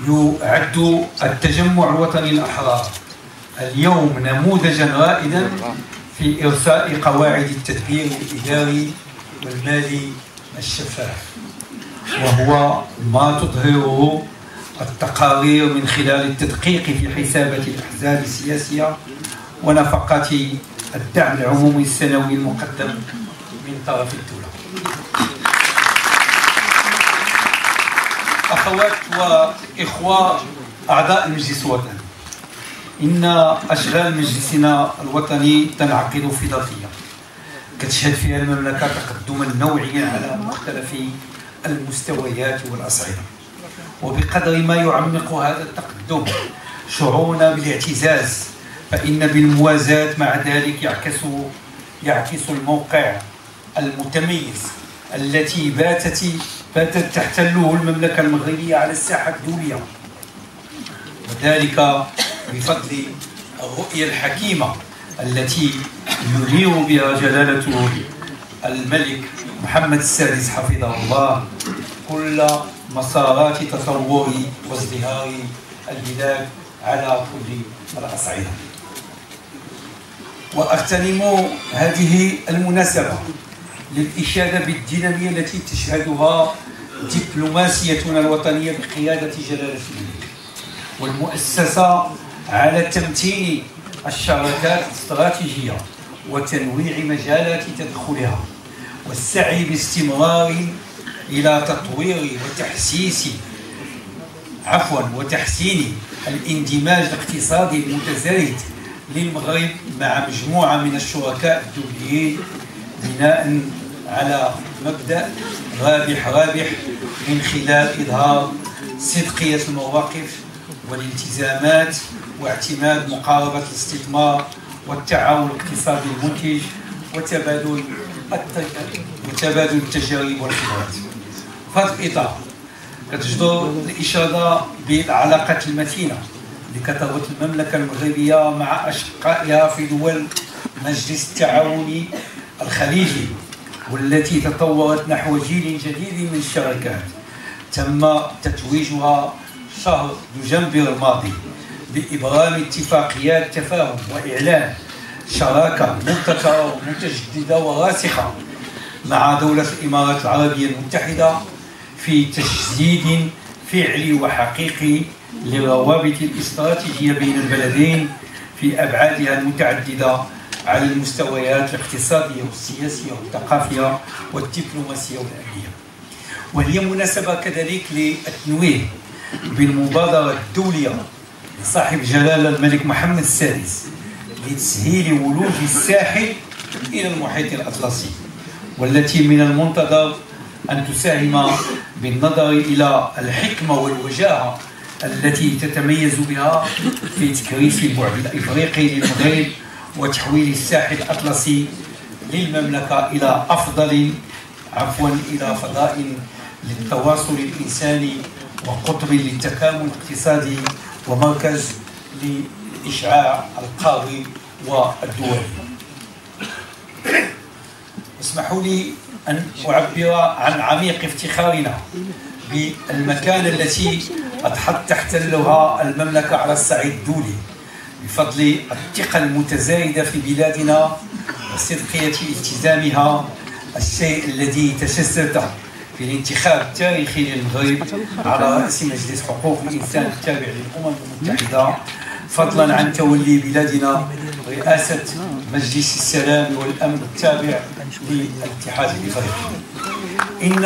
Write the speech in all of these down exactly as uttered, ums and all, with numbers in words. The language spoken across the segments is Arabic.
يعد التجمع الوطني الأحرار اليوم نموذجا رائدا في إرساء قواعد التدبير الإداري والمالي الشفاف، وهو ما تظهره التقارير من خلال التدقيق في حسابات الأحزاب السياسية ونفقات الدعم العمومي السنوي المقدم من طرف الدولة. أخوات وإخوة أعضاء المجلس الوطني، إن أشغال مجلسنا الوطني تنعقد في ظرفية كتشهد فيها المملكة تقدما نوعيا على مختلف المستويات والأصعدة، وبقدر ما يعمق هذا التقدم شعورنا بالاعتزاز، فإن بالموازاة مع ذلك يعكس يعكس الموقع المتميز التي باتت باتت تحتله المملكة المغربية على الساحة الدولية، وذلك بفضل الرؤية الحكيمة التي ينير بها جلالة الملك محمد السادس حفظه الله كل مسارات تطور وازدهار البلاد على كل الأصعدة. وأغتنم هذه المناسبة للإشادة بالدينامية التي تشهدها دبلوماسيتنا الوطنية بقيادة جلالة الملك والمؤسسة على تمتين الشراكات الاستراتيجية وتنويع مجالات تدخلها، والسعي باستمرار إلى تطوير وتحسيس عفوا وتحسين الاندماج الاقتصادي المتزايد للمغرب مع مجموعة من الشركاء الدوليين بناء على مبدأ رابح رابح من خلال إظهار صدقية المواقف والالتزامات واعتماد مقاربة الاستثمار والتعاون الاقتصادي المنتج وتبادل وتبادل التجارب والخبرات. في هذا الإطار كتجدر الإشادة بالعلاقات المتينة اللي كتربط المملكة المغربية مع أشقائها في دول مجلس التعاون الخليجي، والتي تطورت نحو جيل جديد من الشراكات تم تتويجها شهر دجنبر الماضي بإبرام اتفاقيات تفاهم وإعلان شراكة مبتكرة ومتجددة وراسخة مع دولة الإمارات العربية المتحدة في تجديد فعلي وحقيقي للروابط الاستراتيجية بين البلدين في أبعادها المتعددة على المستويات الاقتصادية والسياسية والثقافية والدبلوماسية والأمنية. وهي مناسبة كذلك للتنويه بالمبادرة الدولية لصاحب جلالة الملك محمد السادس لتسهيل ولوج الساحل إلى المحيط الأطلسي، والتي من المنتظر أن تساهم بالنظر إلى الحكمة والوجاهة التي تتميز بها في تكريس البعد الإفريقي للمغرب وتحويل الساحل الأطلسي للمملكة إلى أفضل عفوا إلى فضاء للتواصل الإنساني وقطب للتكامل الاقتصادي ومركز للإشعاع القوي والدولي. اسمحوا لي أن أعبر عن عميق افتخارنا بالمكانة التي تحتلها المملكة على الصعيد الدولي بفضل الثقة المتزايدة في بلادنا وصدقية التزامها، الشيء الذي تجسد في الانتخاب التاريخي للمغرب على رأس مجلس حقوق الإنسان التابع للأمم المتحدة، فضلا عن تولي بلادنا رئاسة مجلس السلام والأمن التابع للاتحاد الإفريقي. إن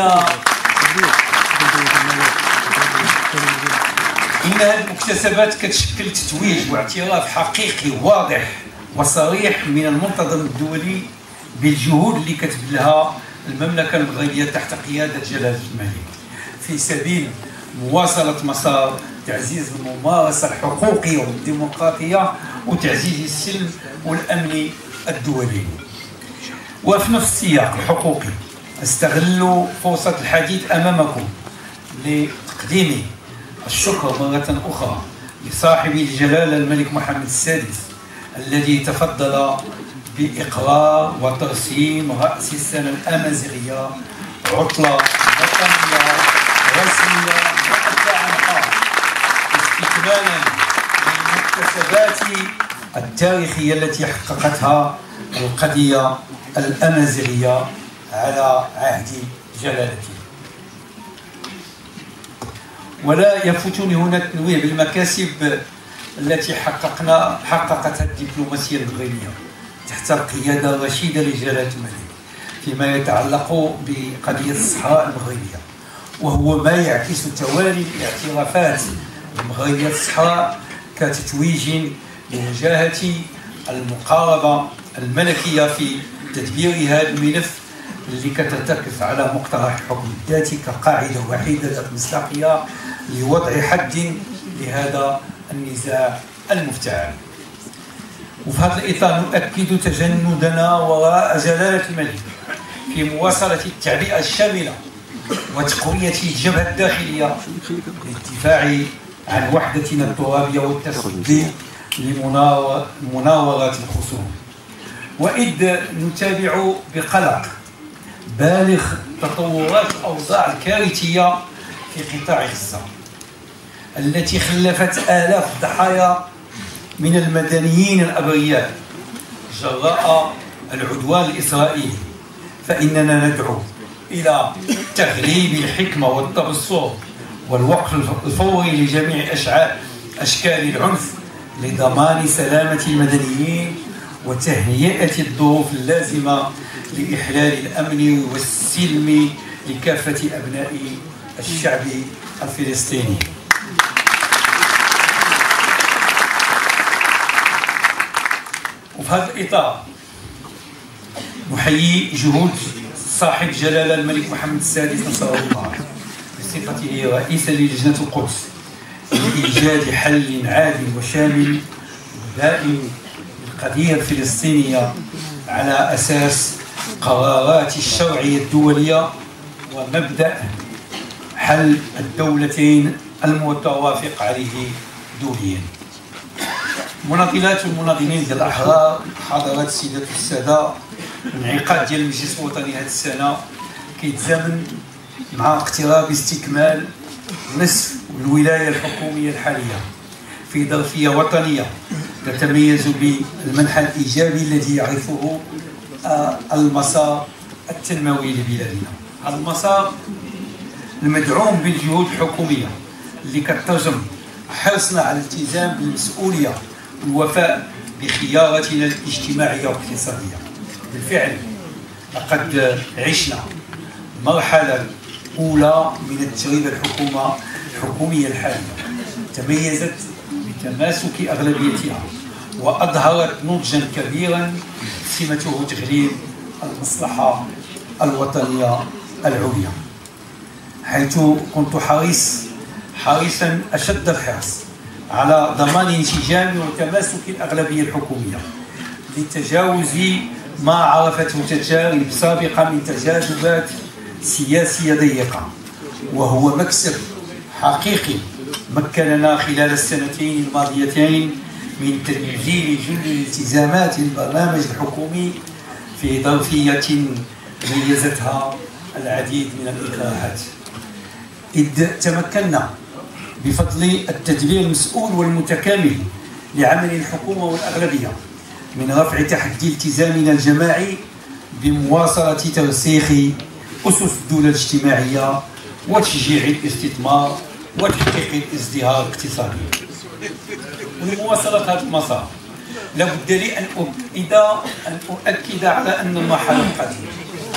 إن هذه المكتسبات كتشكل تتويج واعتراف حقيقي واضح وصريح من المنتظم الدولي بالجهود اللي كتبذلها المملكة المغربية تحت قيادة جلالة الملك في سبيل مواصلة مسار تعزيز الممارسة الحقوقية والديمقراطية وتعزيز السلم والأمن الدولي. وفي نفس السياق الحقوقي استغل فرصة الحديث أمامكم لتقديم الشكر مرة أخرى لصاحب الجلالة الملك محمد السادس الذي تفضل بإقرار وترسيم رأس السنة الأمازيغية عطلة وطنية رسمية مؤدة عنها استكمالا للمكتسبات التاريخية التي حققتها القضية الأمازيغية على عهد جلالته. ولا يفوتني هنا التنويه بالمكاسب التي حققنا حققتها الدبلوماسية المغربية تحت القيادة الرشيدة لجلالة الملك فيما يتعلق بقضية الصحراء المغربية، وهو ما يعكس توالي الاعترافات المغربية الصحراء كتتويج لوجاهة المقاربة الملكية في تدبير هذا الملف اللي كترتكز على مقترح الحكم الذاتي كقاعدة وحيدة ذات مصداقية لوضع حد لهذا النزاع المفتعل. وفي هذا الإطار نؤكد تجندنا وراء جلالة الملك في مواصلة التعبئة الشاملة وتقوية الجبهة الداخلية للدفاع عن وحدتنا الترابية والتصدي لمناورة الخصوم. وإذ نتابع بقلق بالغ تطورات الأوضاع الكارثية في قطاع غزة التي خلفت آلاف الضحايا من المدنيين الأبرياء جراء العدوان الإسرائيلي، فإننا ندعو إلى تغليب الحكمة والتبصر والوقف الفوري لجميع أشكال العنف لضمان سلامة المدنيين وتهيئة الظروف اللازمة لإحلال الأمن والسلم لكافة أبناء الشعب الفلسطيني. وفي هذا الإطار نحيي جهود صاحب جلالة الملك محمد السادس نصره الله بصفته رئيسا للجنة القدس لإيجاد حل عادل وشامل دائم للقضية الفلسطينية على أساس قرارات الشرعية الدولية ومبدأ حل الدولتين المتوافق عليه دوليا. مناضلات والمناضلين ديال الأحرار، حضرات السيدات والسادة، الانعقاد ديال المجلس الوطني هذه السنة كيتزامن مع اقتراب استكمال نصف الولاية الحكومية الحالية في ظرفية وطنية تتميز بالمنحى الإيجابي الذي يعرفه المسار التنموي لبلادنا. هذا المسار المدعوم بالجهود الحكومية اللي كترجم حرصنا على الالتزام بالمسؤولية والوفاء بخياراتنا الاجتماعية والاقتصادية. بالفعل لقد عشنا مرحلة أولى من التجربة الحكومة الحكومية الحالية تميزت بتماسك أغلبيتها وأظهرت نضجا كبيرا سمته تغليب المصلحة الوطنية العليا، حيث كنت حريص حريصا أشد الحرص على ضمان انسجام وتماسك الأغلبية الحكومية لتجاوز ما عرفته تجارب سابقة من تجاذبات سياسية ضيقة، وهو مكسب حقيقي مكننا خلال السنتين الماضيتين من تنزيل جل الالتزامات البرنامج الحكومي في ظرفية ميزتها العديد من الإكراهات، إذ تمكنا بفضل التدبير المسؤول والمتكامل لعمل الحكومة والأغلبية من رفع تحدي التزامنا الجماعي بمواصلة ترسيخ أسس الدولة الاجتماعية وتشجيع الاستثمار وتحقيق الازدهار الاقتصادي. ولمواصلة هذا المسار لابد لي أن أؤكد أن أؤكد على أن المرحلة القادمة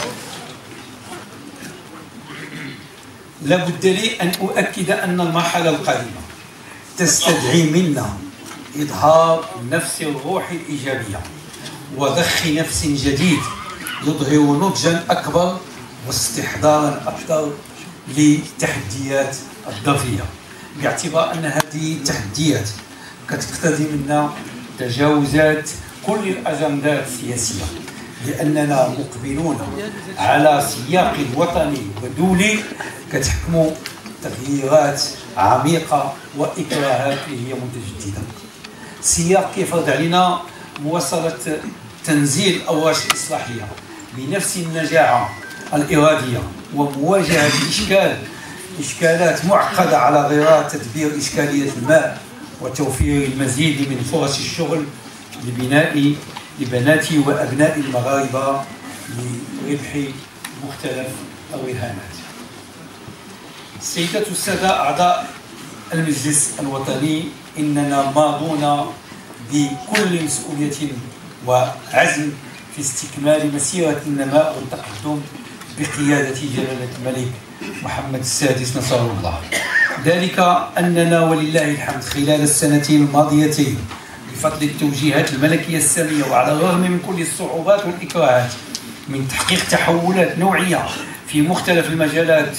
لابد لي أن أؤكد أن المرحلة القادمة تستدعي منا إظهار نفس الروح الإيجابية وضخ نفس جديد يظهر نضجا أكبر واستحضارا أكثر لتحديات الظرفية، باعتبار أن هذه التحديات كتقتضي منا تجاوزات كل الأجندات السياسية، لأننا مقبلون على سياق وطني ودولي كتحكم تغييرات عميقة وإكراهات اللي هي متجددة. سياق كيفرض علينا مواصلة تنزيل الأوراق الإصلاحية بنفس النجاعة الإرادية ومواجهة الإشكال إشكالات معقدة على غرار تدبير إشكالية الماء وتوفير المزيد من فرص الشغل لبناء لبنات وأبناء المغاربة لربح مختلف الرهانات. السيدات والسادة أعضاء المجلس الوطني، إننا ماضون بكل مسؤولية وعزم في استكمال مسيرة النماء والتقدم بقيادة جلالة الملك محمد السادس نصره الله. ذلك أننا ولله الحمد خلال السنتين الماضيتين بفضل التوجيهات الملكية السامية وعلى الرغم من كل الصعوبات والإكراهات من تحقيق تحولات نوعية في مختلف المجالات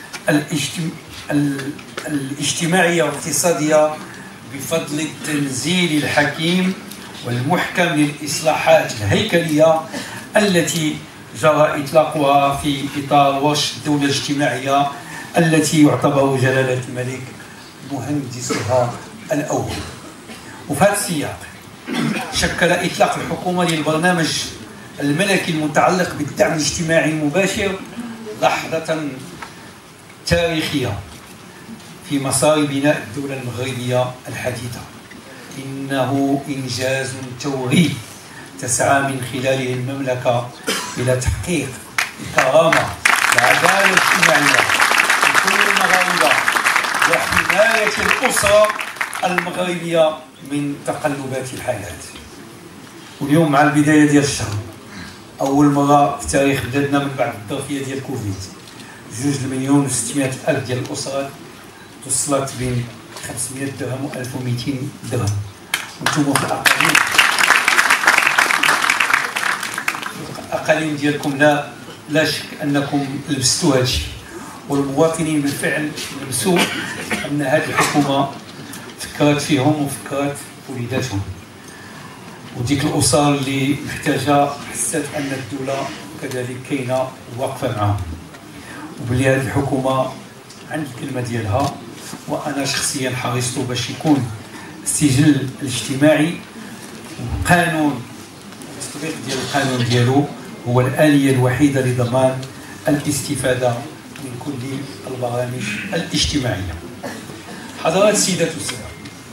الاجتماعية والاقتصادية بفضل التنزيل الحكيم والمحكم للإصلاحات الهيكلية التي جرى إطلاقها في إطار ورش الدولة الاجتماعية التي يعتبر جلالة الملك مهندسها الأول. وفي هذا السياق شكل إطلاق الحكومة للبرنامج الملكي المتعلق بالدعم الاجتماعي المباشر لحظة تاريخية في مسار بناء الدولة المغربية الحديثة. إنه إنجاز توعي تسعى من خلاله المملكة إلى تحقيق الكرامة والعدالة الاجتماعية لكل المغاربة وحماية الأسرة المغربية من تقلبات الحياة. واليوم مع البداية ديال الشهر أول مرة في تاريخ بلادنا من بعد الظرفية ديال كوفيد جوج المليون وستمائة ألف ديال الأسرات توصلت بين خمسمائة درهم و ألف ومئتين درهم. وانتم في الأقاليم الأقاليم ديالكم لا لا شك أنكم لبستوا هذا الشيء، والمواطنين بالفعل لبسوا أن هذه الحكومة فكرت فيهم وفكرت وليداتهم، وديك الأسر اللي محتاجة حسات أن الدولة كذلك كاينة واقفة معاهم، وبلي هذه الحكومة عندي الكلمة ديالها. وأنا شخصيا حرصت باش يكون السجل الاجتماعي والقانون التطبيق ديال القانون ديالو هو الآلية الوحيدة لضمان الاستفادة من كل البرامج الاجتماعية. حضرات السيدات والسادة،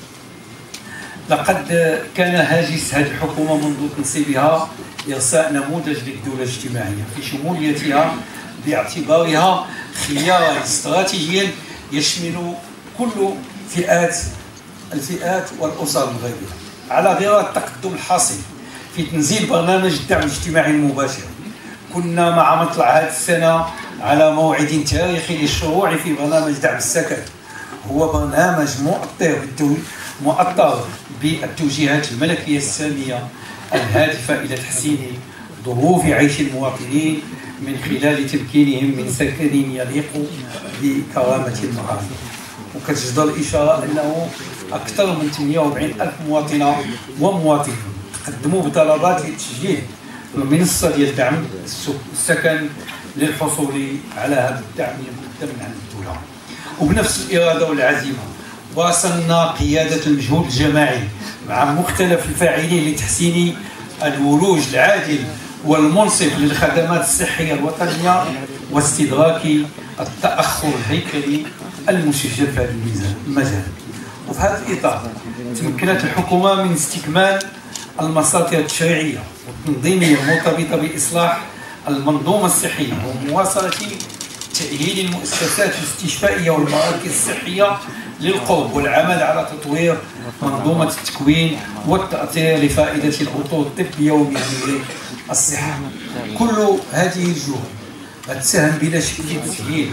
لقد كان هاجس هذه الحكومة منذ تنصيبها إرساء نموذج للدولة الاجتماعية في شموليتها باعتبارها خيارا استراتيجيا يشمل كل فئات الفئات والأسر المغربية على غرار التقدم الحاصل في تنزيل برنامج الدعم الاجتماعي المباشر. كنا مع مطلع هذه السنة على موعد تاريخي للشروع في برنامج دعم السكن. هو برنامج مؤطر مؤطر بالتوجيهات الملكية السامية الهادفة إلى تحسين ظروف عيش المواطنين من خلال تمكينهم من سكن يليق بكرامة المغاربة. وكتجدر الإشارة أنه أكثر من ثمانية وأربعين ألف مواطنة ومواطن قدموا بطلبات للتسجيل المنصة ديال دعم السكن للحصول على هذا الدعم المقدم عن الدولة. وبنفس الإرادة والعزيمة واصلنا قيادة المجهود الجماعي مع مختلف الفاعلين لتحسين الولوج العادل والمنصف للخدمات الصحية الوطنية واستدراك التأخر الهيكلي المسجل في هذا المجال. وفي هذا الإطار تمكنت الحكومة من استكمال المساطر التشريعية والتنظيمية المرتبطة بإصلاح المنظومة الصحية ومواصلة تأهيل المؤسسات الاستشفائية والمراكز الصحية للقرب والعمل على تطوير منظومة التكوين والتأثير لفائدة الأطر الطبية ومعايير الصحة. كل هذه الجهود تساهم بلا شك في تسهيل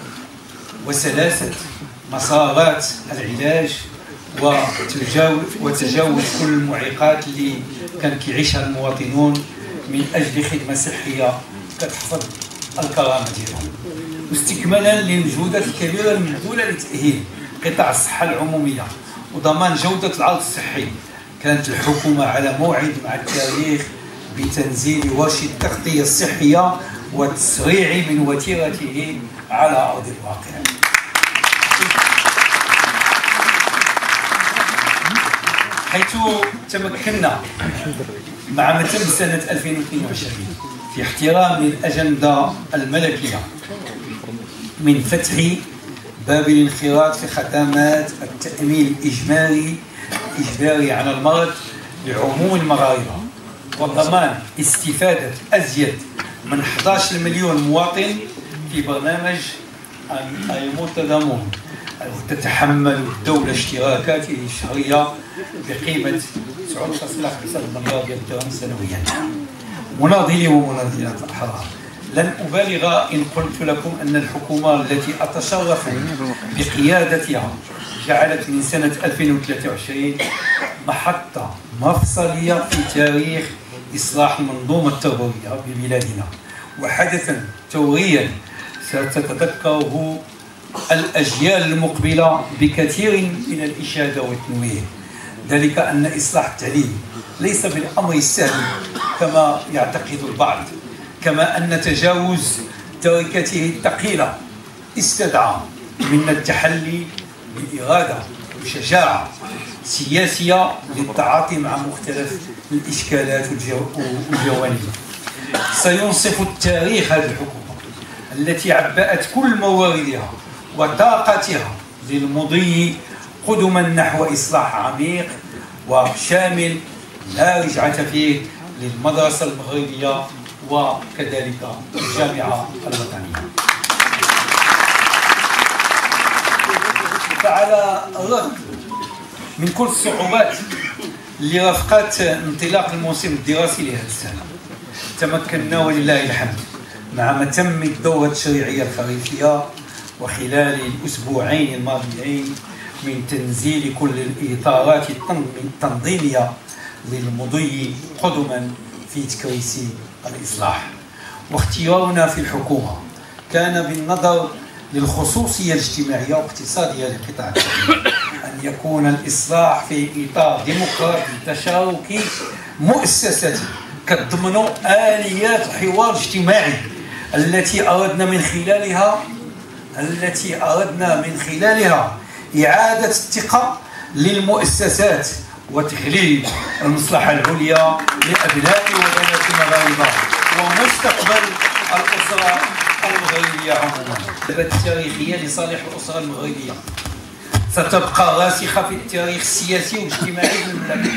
وسلاسة مسارات العلاج وتجاوز وتجاوز كل المعيقات اللي كان كيعيشها المواطنون من أجل خدمة صحية كتحفظ الكرامة ديالهم. واستكمالا للمجهودات الكبيرة المبذولة لتأهيل قطاع الصحة العمومية وضمان جودة العرض الصحي، كانت الحكومة على موعد مع التاريخ بتنزيل ورش التغطية الصحية والتسريع من وتيرته على أرض الواقع. حيث تمكنا مع متم سنة ألفين واثنين وعشرين في احترام الأجندة الملكية من فتح باب الانخراط في خدمات التأمين الإجمالي الإجباري على المرض لعموم المغاربة، وضمان استفادة أزيد من أحد عشر مليون مواطن في برنامج المتضامن. تتحمل الدولة اشتراكاته الشهرية بقيمة تسعة فاصلة خمسة مليار درهم سنويا. مناضلي ومناضلات الأحرار، لن أبالغ إن قلت لكم أن الحكومة التي أتشرف بقيادتها جعلت من سنة ألفين وثلاثة وعشرين محطة مفصلية في تاريخ إصلاح المنظومة التربوية ببلادنا، وحدثا ثوريا ستتذكره الأجيال المقبلة بكثير من الإشادة والتنويه. ذلك أن إصلاح التعليم ليس بالأمر السهل كما يعتقد البعض، كما أن تجاوز تركته الثقيلة استدعى منا التحلي بإرادة وشجاعة سياسية للتعاطي مع مختلف الإشكالات والجوانب. سينصف التاريخ هذه الحكومة التي عبأت كل مواردها وطاقتها للمضي قدما نحو إصلاح عميق وشامل لا رجعة فيه للمدرسة المغربية وكذلك الجامعة الوطنية. فعلى الرغم من كل الصعوبات اللي رافقت انطلاق الموسم الدراسي لهذه السنة، تمكنا ولله الحمد مع متم الدورة التشريعية الخريفية وخلال الأسبوعين الماضيين من تنزيل كل الإطارات التنظيمية للمضي قدما في تكريس الإصلاح. واختيارنا في الحكومة كان بالنظر للخصوصية الاجتماعية والاقتصادية لقطاع التعليم أن يكون الإصلاح في إطار ديمقراطي تشاركي مؤسساتي كتضمن آليات الحوار الاجتماعي التي أردنا من خلالها التي أردنا من خلالها إعادة الثقة للمؤسسات وتحليل المصلحة العليا لأبناء وبنات المغاربة ومستقبل الأسرة المغربية عموما. الثبات التاريخية لصالح الأسرة المغربية ستبقى راسخة في التاريخ السياسي والاجتماعي للمملكة،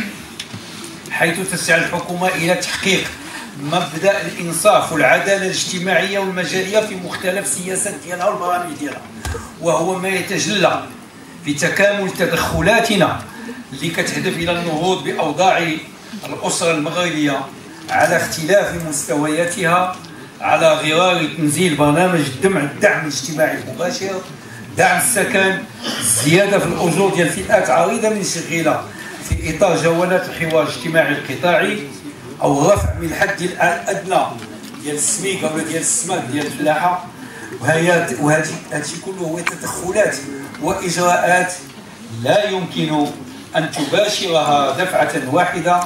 حيث تسعى الحكومة إلى تحقيق مبدأ الإنصاف والعدالة الاجتماعية والمجالية في مختلف السياسات ديالها والبرامج ديالها، وهو ما يتجلى في تكامل تدخلاتنا اللي كتهدف إلى النهوض بأوضاع الأسرة المغربية على اختلاف مستوياتها على غرار تنزيل برنامج الدعم الدعم الاجتماعي المباشر، دعم السكن، الزيادة في الأجور ديال فئات عريضة من الشغيلة في إطار جولات الحوار الاجتماعي القطاعي، أو رفع من الحد الأدنى ديال السميكة ولا ديال السماك ديال الفلاحة. وهذا هادشي كله هو تدخلات وإجراءات لا يمكن أن تباشرها دفعة واحدة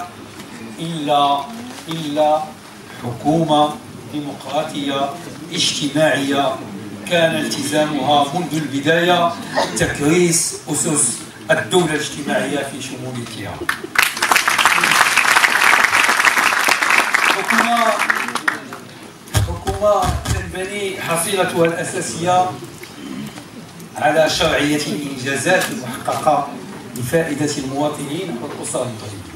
إلا إلا حكومة ديمقراطية اجتماعية كان التزامها منذ البداية تكريس أسس الدولة الاجتماعية في شموليتها. حكومة حكومة تنبني حصيلتها الأساسية على شرعية الإنجازات المحققة لفائدة المواطنين والأسر المغربية.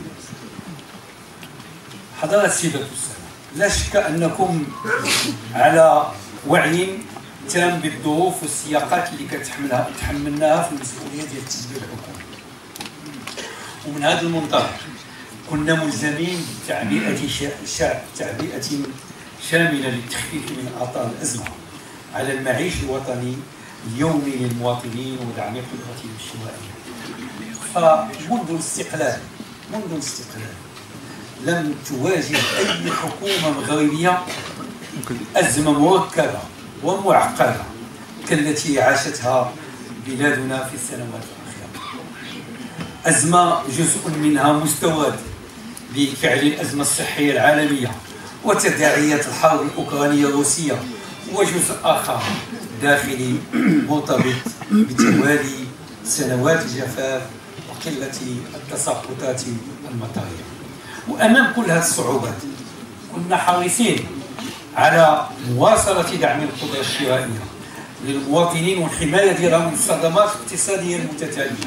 حضرات السيدات والسادة، لا شك أنكم على وعي تام بالظروف والسياقات اللي كتحملها تحملناها في المسؤولية ديال التدبير الحكومي، ومن هذا المنطلق كنا ملزمين بتعبئة تعبئة شاملة للتخفيف من آثار الأزمة على المعيش الوطني اليومي للمواطنين ودعم قدرتهم الشرائية. فمنذ الاستقلال منذ الاستقلال لم تواجه أي حكومة مغربية أزمة مركبة ومعقدة كالتي عاشتها بلادنا في السنوات الأخيرة. أزمة جزء منها مستورد بفعل الأزمة الصحية العالمية وتداعيات الحرب الأوكرانية الروسية، وجزء آخر داخلي مرتبط بتوالي سنوات الجفاف وقلة التساقطات المطرية. وأمام كل هذه الصعوبات كنا حريصين على مواصلة دعم القدرة الشرائية للمواطنين والحماية ديالها من الصدمات الاقتصادية المتتالية.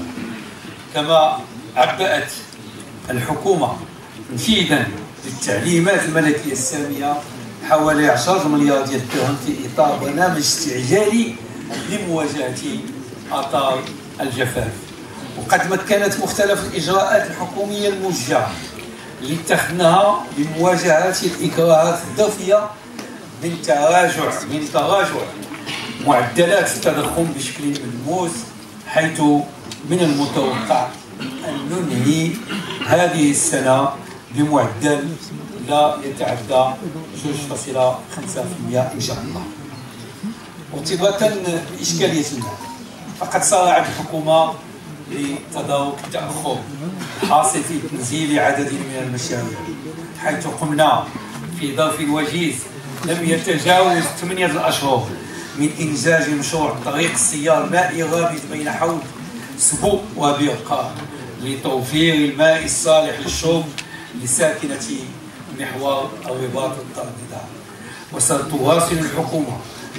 كما عبأت الحكومة تنفيذا للتعليمات الملكية السامية حوالي عشرة مليار ديال الدرهم في إطار برنامج استعجالي لمواجهة آثار الجفاف. وقد مكنت مختلف الإجراءات الحكومية الموجهة اللي اتخذناها لمواجهة الإكراهات الضافية من تراجع من تراجع معدلات التضخم بشكل ملموس، حيث من المتوقع أن ننهي هذه السنة بمعدل لا يتعدى اثنين فاصلة خمسة بالمئة إن شاء الله. وارتباطا بإشكالية المال، فقد صارعت الحكومة لتدارك التأخر الحاصل في تنزيل عدد من المشاريع، حيث قمنا في ظرف وجيز لم يتجاوز ثمانية الأشهر من إنجاز مشروع طريق السيار المائي الرابط بين حوض سبو وبرقة لتوفير الماء الصالح للشرب لساكنة محور الرباط الدار. وستواصل الحكومة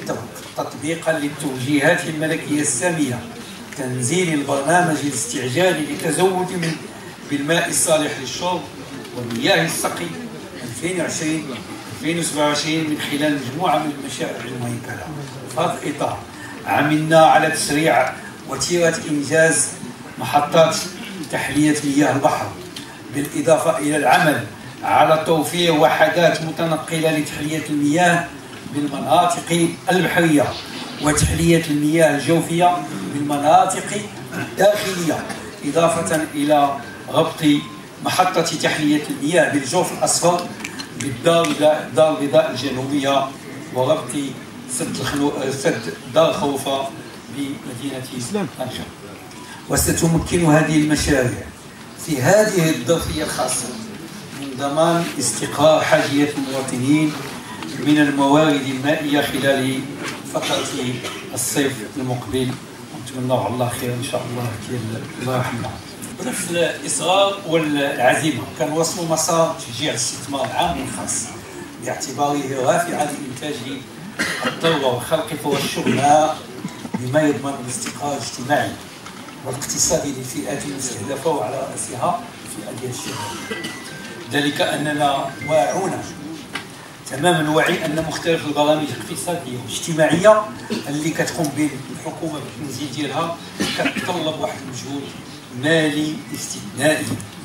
تطبيقا للتوجيهات الملكية السامية تنزيل البرنامج الاستعجالي للتزود من بالماء الصالح للشرب ومياه السقي ألفين وعشرين ألفين وسبعة وعشرين من خلال مجموعة من المشاريع المهيكلة. في هذا الإطار عملنا على تسريع وتيرة إنجاز محطات تحلية مياه البحر، بالإضافة إلى العمل على توفير وحدات متنقلة لتحلية المياه بالمناطق البحرية وتحلية المياه الجوفية بالمناطق الداخلية، إضافة إلى ربط محطة تحلية المياه بالجوف الأصفر بالدار الدار البيضاء الجنوبية وربط سد الخلو... سد دار خوفة بمدينة طنجة. وستمكن هذه المشاريع في هذه الظرفية الخاصة من ضمان استقرار حاجية المواطنين من الموارد المائية خلال فترة الصيف المقبل، ونتمنى الله خير إن شاء الله ديال الله يرحمنا. بنفس الإصرار والعزيمة كنواصلوا مسار تشجيع الاستثمار العام والخاص باعتباره رافعا لإنتاج الثروة وخلق فرص الشغل بما يضمن الاستقرار الاجتماعي والاقتصادي للفئات المستهدفة وعلى رأسها الفئة ديال الشباب. ذلك أننا واعون تمام الوعي أن مختلف البرامج الاقتصادية والاجتماعية اللي كتقوم به الحكومة بالتنزيل ديالها كتطلب واحد المجهود مالي استثنائي.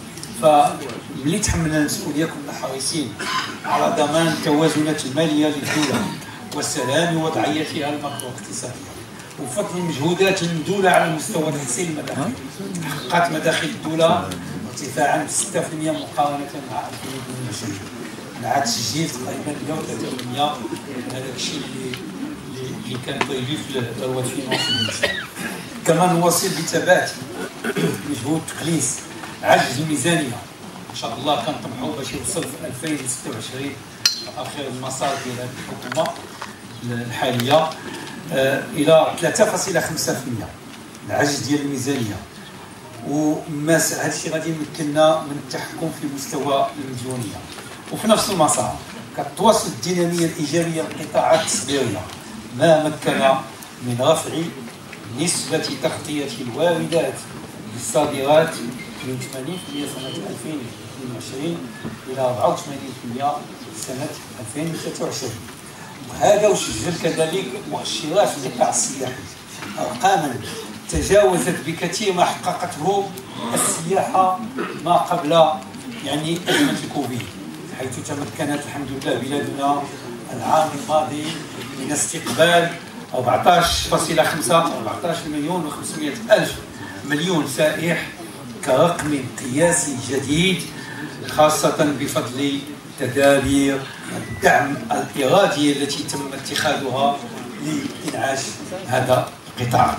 فملي تحملنا المسؤولية كنا حريصين على ضمان التوازنات المالية للدولة وسلام وضعيتها الماكرو اقتصادية، وفضل المجهودات المبذولة على مستوى تحسين المداخل. حققت مداخل الدولة ارتفاعا ب ستة بالمئة مقارنة مع ألفين واثنين وعشرين مع تسجيل تقريبا مئة وثلاثة بالمئة من هذاك الشيء اللي اللي كان بريفي في لوا الفينونس. كما نواصل بثبات مجهود تقليص عجز الميزانية، ان شاء الله كنطمحوا باش يوصل في ألفين وستة وعشرين اخر المسار ديال الحكومة الحالية الى ثلاثة فاصلة خمسة بالمئة العجز ديال الميزانية. وما هذا الشيء غادي يمكننا من التحكم في مستوى المديونية. وفي نفس المسار كتواصل الدينامية الإيجابية للقطاعات التصديرية ما مكن من رفع نسبة تغطية الواردات للصادرات من ثمانين بالمئة سنة ألفين واثنين وعشرين إلى أربعة وثمانين بالمئة سنة ألفين وثلاثة وعشرين. وهذا وسجل كذلك مؤشرات القطاع السياحي أرقاما تجاوزت بكثير ما حققته السياحة ما قبل يعني أزمة الكوفيد، حيث تمكنت الحمد لله بلادنا العام الماضي من استقبال أربعطاش فاصلة خمسة أربعطاش مليون وخمسمائة ألف مليون سائح كرقم قياسي جديد، خاصة بفضل تدابير الدعم الإرادي التي تم اتخاذها لإنعاش هذا القطاع.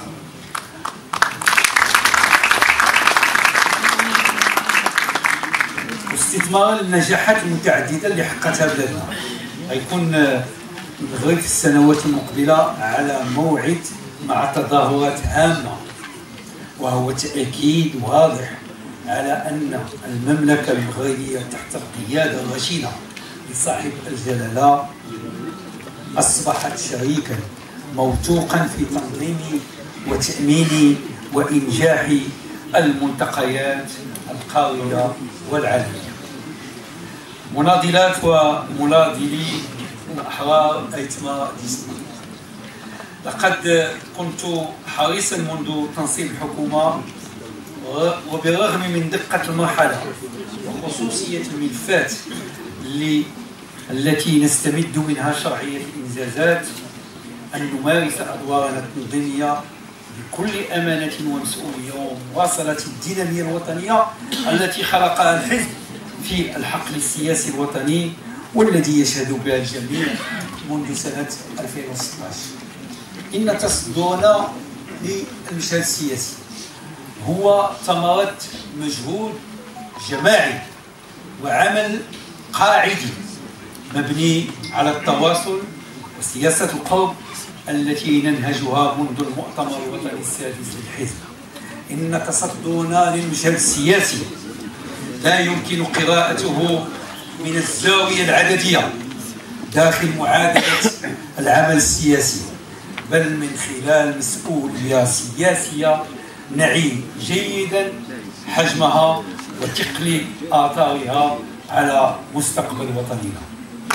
واستثمارا للنجاحات المتعددة اللي حققتها بلادنا، غيكون المغرب في السنوات المقبلة على موعد مع تظاهرات هامة، وهو تأكيد واضح على أن المملكة المغربية تحت القيادة الرشيدة لصاحب الجلالة أصبحت شريكا موثوقا في تنظيم وتأمين وإنجاح الملتقيات القارية والعالمية. مناضلات ومناضلي الأحرار أيتما ديسنا، لقد كنت حريصا منذ تنصيب الحكومة وبالرغم من دقة المرحلة وخصوصية الملفات اللي التي نستمد منها شرعية الإنجازات أن نمارس أدوارنا التنظيمية بكل أمانة ومسؤولية ومواصلة الدينامية الوطنية التي خلقها الحزب في الحقل السياسي الوطني والذي يشهد بها الجميع منذ سنة ألفين وستة عشر. إن تصدرنا للمشهد السياسي هو ثمرة مجهود جماعي وعمل قاعدي مبني على التواصل وسياسة القرب التي ننهجها منذ المؤتمر الوطني السادس للحزب. إن تصدرنا للمشهد السياسي لا يمكن قراءته من الزاوية العددية داخل معادلة العمل السياسي، بل من خلال مسؤولية سياسية نعي جيدا حجمها وثقل آثارها على مستقبل وطننا.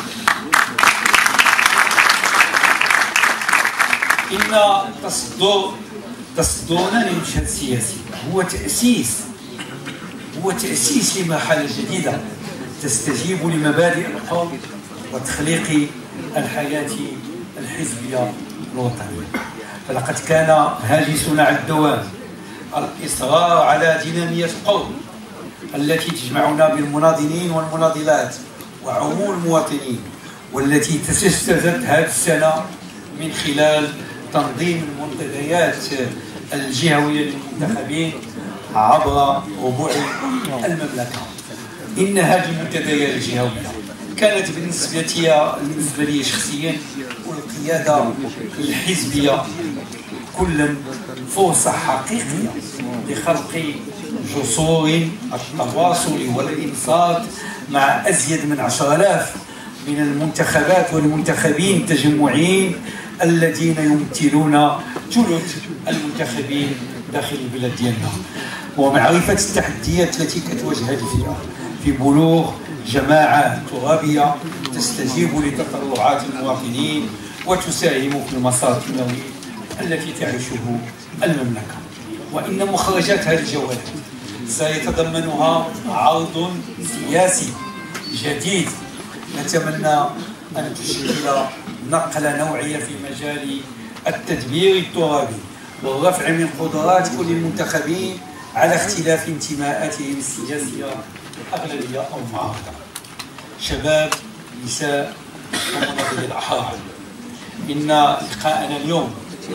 إن تصدر تصدرنا للمشهد السياسي هو تأسيس هو تأسيس لمرحلة جديدة تستجيب لمبادئ القوم وتخليق الحياة الحزبية الوطنية. فلقد كان هاجسنا على الدوام الإصرار على دينامية القوم التي تجمعنا بالمناضلين والمناضلات وعموم المواطنين، والتي تجسدت هذه السنة من خلال تنظيم المنتديات الجهوية للمنتخبين عبر ربوع المملكة. إن هذه المنتديات الجهوية كانت بالنسبة لي بالنسبة لي شخصيا والقيادة الحزبية كلا فرصة حقيقية لخلق جسور التواصل والإنصات مع أزيد من عشرة آلاف من المنتخبات والمنتخبين التجمعين الذين يمثلون ثلث المنتخبين داخل البلاد ديالنا، ومعرفة التحديات التي كتواجهنا فيها في بلوغ جماعة ترابية تستجيب لتطلعات المواطنين وتساهم في المسار التنموي التي تعيشه المملكة. وإن مخرجات هذه الجولات سيتضمنها عرض سياسي جديد نتمنى أن تشكل نقلة نوعية في مجال التدبير الترابي والرفع من قدرات كل المنتخبين على اختلاف انتماءاتهم السياسية أغلبية أو معارضة. شباب، نساء ومناضلي الأحرار، إن لقاءنا اليوم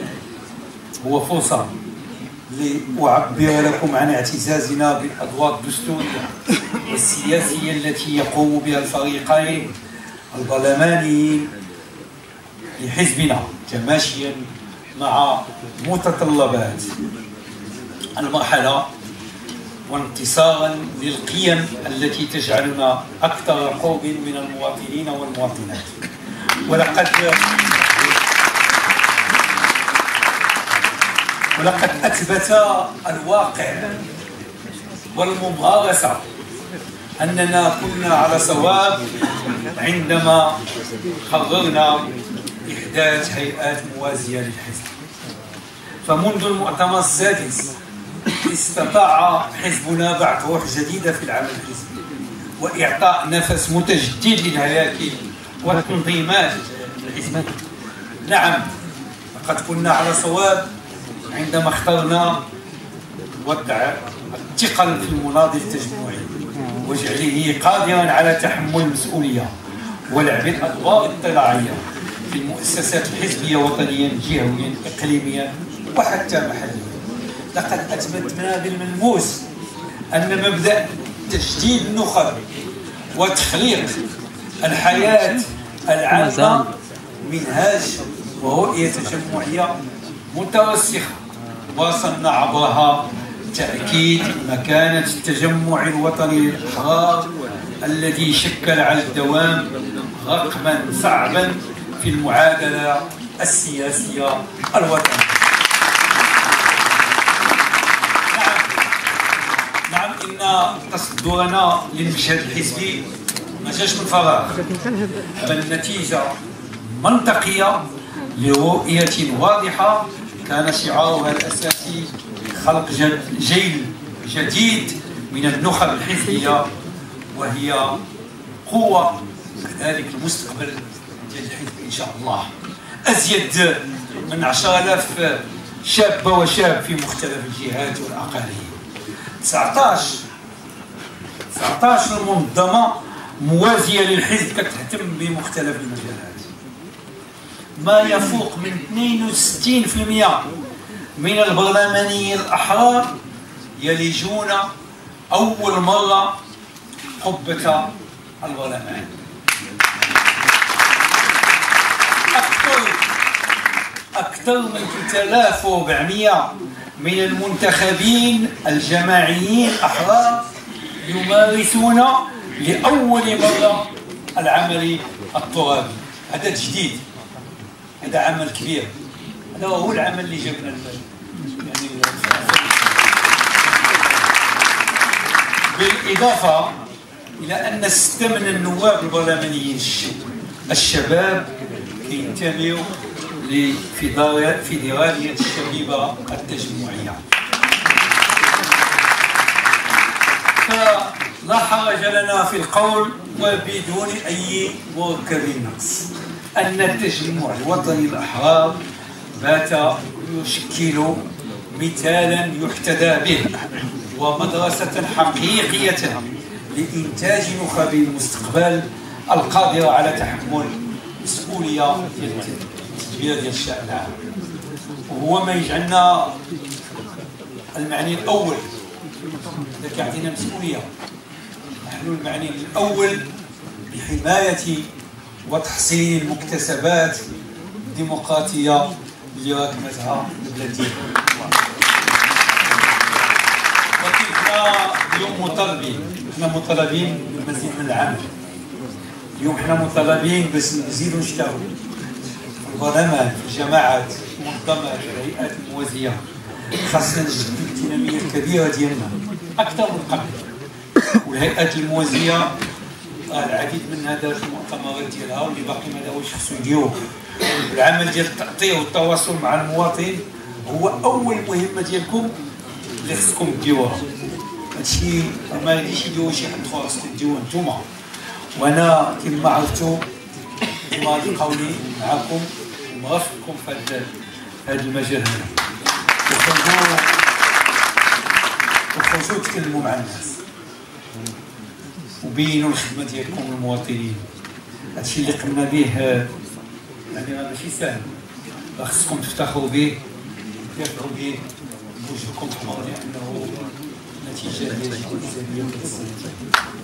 هو فرصة لأعبر لكم عن اعتزازنا بالأدوار الدستورية والسياسية التي يقوم بها الفريقين البرلمانيين لحزبنا تماشيا مع متطلبات المرحلة وانتصارا للقيم التي تجعلنا أكثر قرب من المواطنين والمواطنات. ولقد ولقد أثبت الواقع والممارسة أننا كنا على صواب عندما قررنا إحداث هيئات موازية للحزب. فمنذ المؤتمر السادس استطاع حزبنا بعث روح جديدة في العمل الحزبي وإعطاء نفس متجدد للهياكل والتنظيمات الحزبية. نعم، لقد كنا على صواب عندما اخترنا وضع الثقل في المناضل التجمعي وجعله قادرا على تحمل المسؤولية ولعب الأدوار الطلاعية في المؤسسات الحزبية وطنيا جهويا إقليميا وحتى محليا. لقد أثبتنا بالملموس أن مبدأ تجديد النخب وتخليق الحياة العامة منهاج ورؤية تجمعية متوسخة واصلنا عبرها تأكيد مكانة التجمع الوطني للأحرار الذي شكل على الدوام رقما صعبا في المعادلة السياسية الوطنية. نعم نعم إن تصدرنا للمشهد الحزبي ما جاش من فراغ، بل نتيجة منطقية لرؤية واضحة كان شعارها الأساسي خلق جيل جديد من النخب الحزبية، وهي قوة كذلك المستقبل ديال الحزب إن شاء الله. أزيد من عشرة آلاف شابة وشاب في مختلف الجهات والأقاليم. تسعطاش تسعطاش المنظمة موازية للحزب كتهتم بمختلف المجالات. ما يفوق من اثنين وستين بالمئة من البرلمانيين الأحرار يلجون أول مرة قبة البرلمان. أكثر أكثر من ثلاثة آلاف وأربعمئة من المنتخبين الجماعيين الأحرار يمارسون لأول مرة العمل الترابي. هذا جديد، هذا عمل كبير، هذا هو العمل اللي جبنا يعني. بالإضافة إلى أن ستة من النواب البرلمانيين الشباب ينتموا لفيدرالية الشبيبة التجمعية. فلا حرج لنا في القول وبدون أي مركب نقص أن التجمع الوطني الأحرار بات يشكل مثالا يحتذى به ومدرسة حقيقية لإنتاج نخب المستقبل القادرة على تحمل مسؤولية التدبير ديال الشأن العام. وهو ما يجعلنا المعني الأول إذا كيعطينا مسؤولية، نحن المعني الأول بحماية وتحصيل المكتسبات الديمقراطية اللي راكمتها البلاد ديالنا. ولكن حنا اليوم مطالبين، حنا مطالبين بالمزيد من العمل. اليوم حنا مطالبين باش نزيدوا نشتغلوا في البرلمان، في الجماعات، في المنظمات، في الهيئات الموازية. خاصنا نجدوا الدينامية الكبيرة ديالنا أكثر من قبل. والهيئات الموازية العديد منها دارت المؤتمرات ديالها واللي باقي ما داوش خصو يديروه. العمل ديال التأطير والتواصل مع المواطن هو أول مهمة ديالكم اللي خصكم ديروها. هادشي ما يجيش يديروا شي حد اخر، خصكم ديروه نتوما. وانا كما عرفتوا كما غادي قولي معكم ومرافقكم في هذا هذا المجال هذا. وخرجوا وخرجوا تكلموا مع الناس وبينوا الخدمه ديالكم للمواطنين. هادشي اللي قمنا به يعني راه ماشي سهل، خصكم تفتخروا به وترفعوا به وجهكم حمر، لانه نتيجه ديال الايجابيه والسلبيه.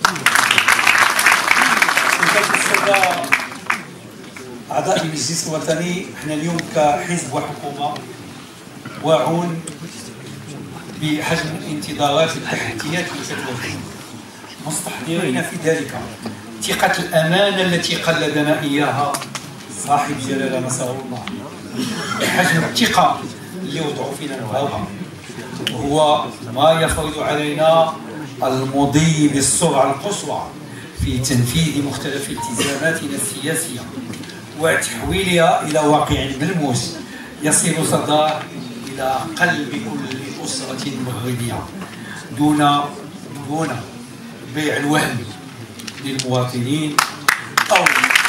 أعضاء المجلس الوطني، احنا اليوم كحزب وحكومة واعون بحجم الانتظارات والتحديات التي تواجهنا، مستحضرين في ذلك ثقة الأمانة التي قلدنا إياها صاحب جلالة نصره الله، بحجم الثقة اللي وضعوا فينا الغربة، وهو ما يفرض علينا المضي بالسرعة القصوى في تنفيذ مختلف التزاماتنا السياسية وتحويلها إلى واقع ملموس يصل صداه إلى قلب كل أسرة مغربية دون دون بيع الوهم للمواطنين أو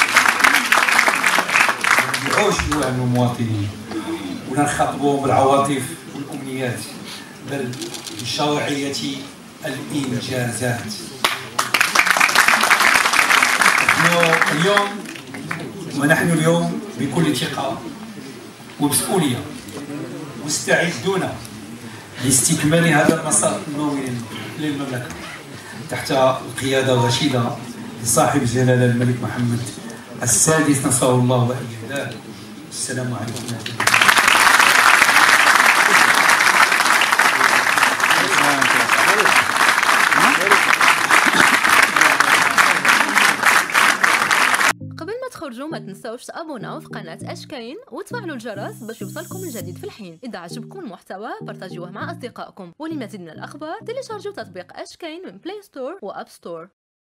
ما نبيعوش الوهم للمواطنين ولا نخاطبوهم بالعواطف والأمنيات، بل بشرعية الإنجازات. اليوم ونحن اليوم بكل ثقة ومسؤولية مستعدون لاستكمال هذا المسار النووي للمملكة تحت القيادة الرشيدة لصاحب جلالة الملك محمد السادس نصره الله وأيده. السلام عليكم ورحمة الله. قبل ما تخرجوا ما تنسوا تنسوش تابوناو في قناة اشكاين وتفعلوا الجرس باش يوصلكم الجديد في الحين. اذا عجبكم المحتوى بارطاجيوه مع اصدقائكم، ولمزيد من الاخبار تيليشارجوا تطبيق اشكاين من بلاي ستور واب ستور.